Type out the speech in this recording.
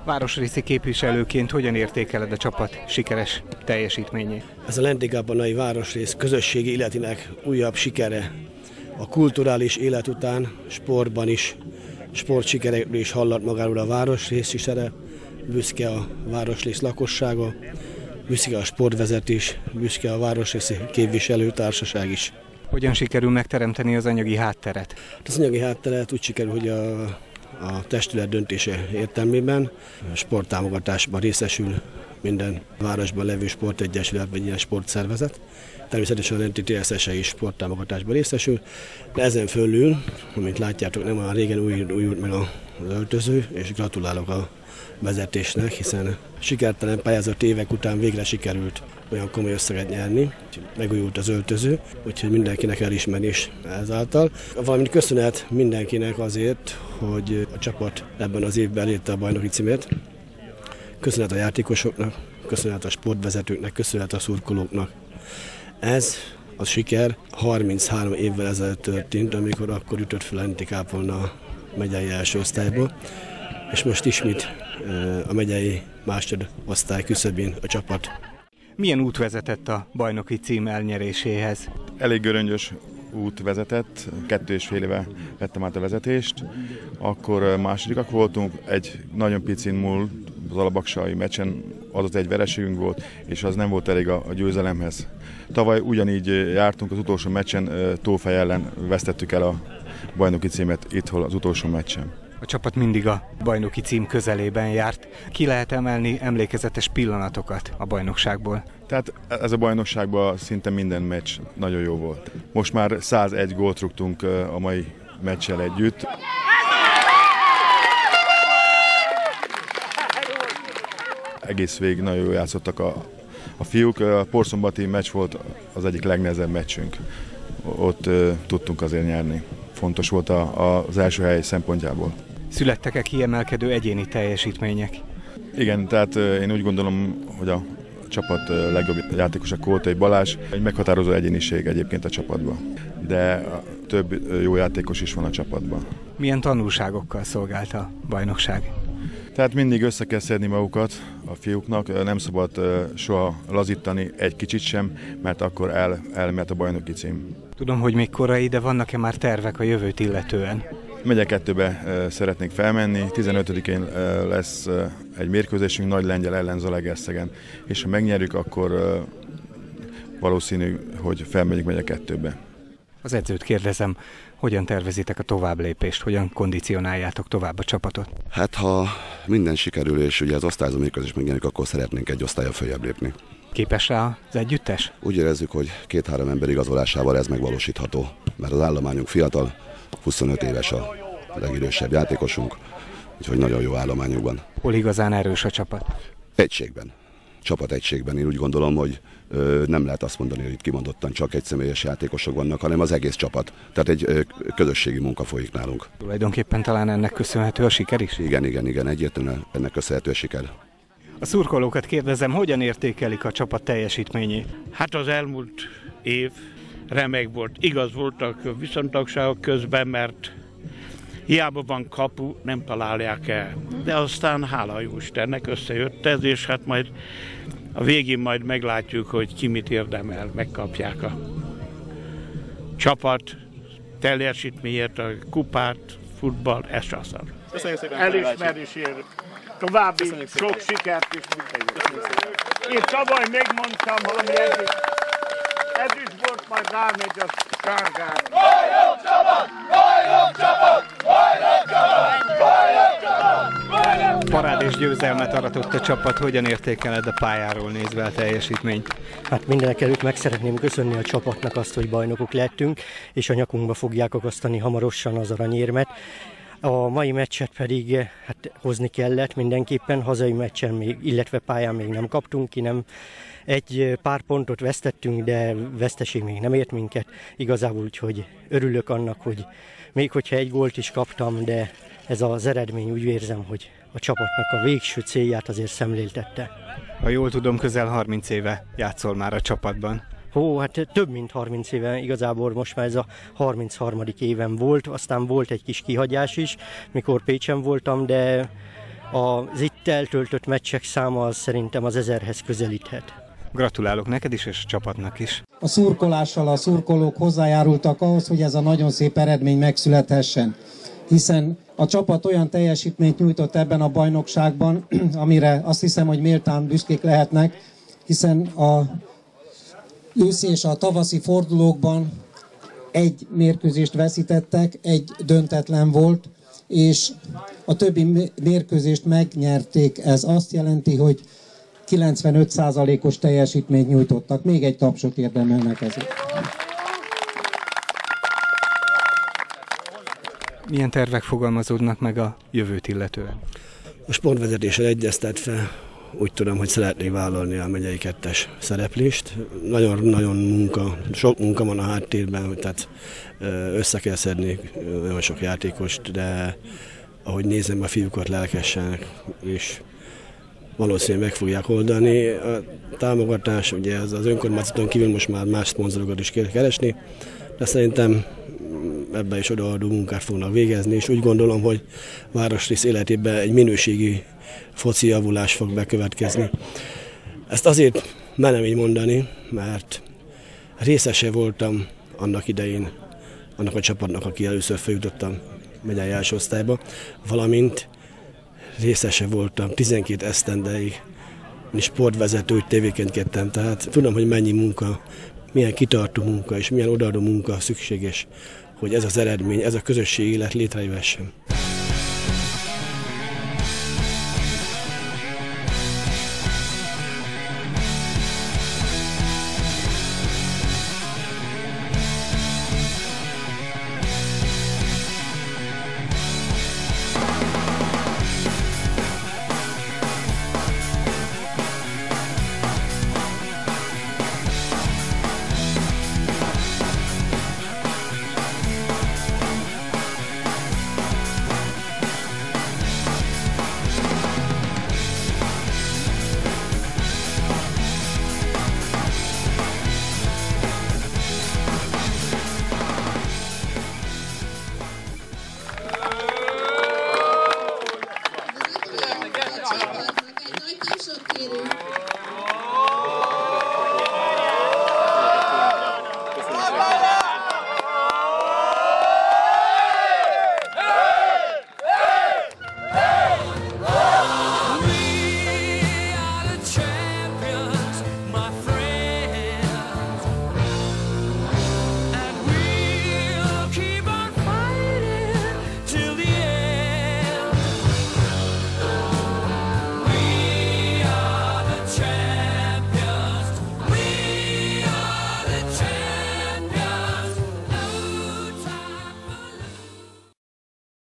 Városrészi képviselőként hogyan értékeled a csapat sikeres teljesítményét? Ez a Lenti-Gabbonai városrész közösségi életének újabb sikere. A kulturális élet után sportban is, sportsikerekről is hallat magáról a városrész sikere, büszke a városrész lakossága, büszke a sportvezetés, büszke a városrészi képviselőtársaság is. Hogyan sikerül megteremteni az anyagi hátteret? Az anyagi hátteret úgy sikerül, hogy a testület döntése értelmében sporttámogatásban részesül minden városban levő sportegyesület vagy ilyen sportszervezet. Természetesen a Lenti TSS-e is sporttámogatásban részesül, de ezen fölül, amint látjátok, nem olyan régen újult meg az öltöző, és gratulálok a vezetésnek, hiszen sikertelen pályázati évek után végre sikerült olyan komoly összeget nyerni, megújult az öltöző, úgyhogy mindenkinek elismerés ezáltal. Valamint köszönet mindenkinek azért, hogy a csapat ebben az évben elérte a bajnoki címét. Köszönet a játékosoknak, köszönet a sportvezetőknek, köszönet a szurkolóknak. Ez a siker 33 évvel ezelőtt történt, amikor akkor ütött fel a Lenti-Kápolna a megyei első osztályból, és most ismét a megyei másodosztály küszöbén a csapat. Milyen út vezetett a bajnoki cím elnyeréséhez? Elég göröngyös út vezetett, 2,5 éve vettem át a vezetést, akkor másodikak voltunk, egy nagyon picin múlt az alabaksai meccsen adott egy vereségünk volt, és az nem volt elég a győzelemhez. Tavaly ugyanígy jártunk az utolsó meccsen, Tófej ellen vesztettük el a bajnoki címet itthon az utolsó meccsen. A csapat mindig a bajnoki cím közelében járt. Ki lehet emelni emlékezetes pillanatokat a bajnokságból? Tehát ez a bajnokságban szinte minden meccs nagyon jó volt. Most már 101 gólt rúgtunk a mai meccsel együtt. Egész végig nagyon jól játszottak a fiúk. A porszombati meccs volt az egyik legnehezebb meccsünk. Ott tudtunk azért nyerni. Fontos volt az első hely szempontjából. Születtek-e kiemelkedő egyéni teljesítmények? Igen, tehát én úgy gondolom, hogy a csapat legjobb játékosa Koltai Balázs, egy meghatározó egyéniség egyébként a csapatban, de több jó játékos is van a csapatban. Milyen tanulságokkal szolgált a bajnokság? Tehát mindig össze kell szedni magukat a fiúknak, nem szabad soha lazítani egy kicsit sem, mert akkor elmehet a bajnoki cím. Tudom, hogy még korai, de vannak-e már tervek a jövőt illetően? Megye 2-be szeretnék felmenni, 15-én lesz egy mérkőzésünk Nagylengyel ellen Zalaegerszegen, és ha megnyerjük, akkor valószínű, hogy felmegyünk megye 2-be. Az edzőt kérdezem, hogyan tervezitek a továbblépést, hogyan kondicionáljátok tovább a csapatot? Hát ha minden sikerül, és ugye az osztályozó mérkőzés megnyerjük, akkor szeretnénk egy osztállyal följebb lépni. Képes rá az együttes? Úgy érezzük, hogy 2-3 ember igazolásával ez megvalósítható, mert az állományunk fiatal, 25 éves a legidősebb játékosunk, úgyhogy nagyon jó állományunk van. Hol igazán erős a csapat? Egységben. Csapategységben. Én úgy gondolom, hogy nem lehet azt mondani, hogy itt kimondottan csak egyszemélyes játékosok vannak, hanem az egész csapat. Tehát egy közösségi munka folyik nálunk. Tulajdonképpen talán ennek köszönhető a siker is? Igen, egyértelműen ennek köszönhető a siker. A szurkolókat kérdezem, hogyan értékelik a csapat teljesítményét? Hát az elmúlt év remek volt. Igaz voltak viszontagságok közben, mert hiába van kapu, nem találják el. De aztán hála jó Istennek összejött ez, és hát majd a végén majd meglátjuk, hogy ki mit érdemel, megkapják a csapat teljesítményét, a kupát, futball, ez az. Elismerésért. További sok sikert is mindenki. Én tavaly megmondtam, hogy ez is volt, majd rámegy a sárgára. Bajnok csapat! Bajnok csapat! Bajnok csapat! Bajnok csapat! Parád és győzelmet aratott a csapat, hogyan értékeled a pályáról nézve a teljesítményt? Hát mindenekelőtt meg szeretném köszönni a csapatnak azt, hogy bajnokok lettünk, és a nyakunkba fogják akasztani hamarosan az aranyérmet. A mai meccset pedig hát hozni kellett mindenképpen, hazai meccsen még, illetve pályán még nem kaptunk ki, nem egy pár pontot vesztettünk, de veszteség még nem ért minket. Igazából úgyhogy örülök annak, hogy még hogyha egy gólt is kaptam, de ez az eredmény úgy érzem, hogy a csapatnak a végső célját azért szemléltette. Ha jól tudom, közel 30 éve játszol már a csapatban. Hát több mint 30 éve, igazából most már ez a 33. éven volt, aztán volt egy kis kihagyás is, mikor Pécsen voltam, de az itt eltöltött meccsek száma az szerintem az 1000-hez közelíthet. Gratulálok neked is, és a csapatnak is. A szurkolással a szurkolók hozzájárultak ahhoz, hogy ez a nagyon szép eredmény megszülethessen. Hiszen a csapat olyan teljesítményt nyújtott ebben a bajnokságban, amire azt hiszem, hogy méltán büszkék lehetnek, hiszen a őszi és a tavaszi fordulókban egy mérkőzést veszítettek, egy döntetlen volt, és a többi mérkőzést megnyerték. Ez azt jelenti, hogy 95%-os teljesítményt nyújtottak. Még egy tapsot érdemelnek ezért. Milyen tervek fogalmazódnak meg a jövőt illetően? A sportvezetéssel egyeztetve úgy tudom, hogy szeretnék vállalni a megyei 2-es szereplést. Nagyon sok munka van a háttérben, tehát össze kell szedni nagyon sok játékost, de ahogy nézem, a fiúkat lelkesen, és valószínűleg meg fogják oldani. A támogatás, ugye az önkormányzaton kívül most már más szponzorokat is kell keresni, de szerintem ebben is odaadó munkát fognak végezni, és úgy gondolom, hogy városrész életében egy minőségi foci javulás fog bekövetkezni. Ezt azért merem így mondani, mert részese voltam annak idején annak a csapatnak, aki először feljutottam megyei első osztályba, valamint részese voltam 12 esztendeig, sportvezető, úgy tevékenykedtem, tehát tudom, hogy mennyi munka, milyen kitartó munka és milyen odaadó munka szükséges, hogy ez az eredmény, ez a közösségi élet létrejöhessen.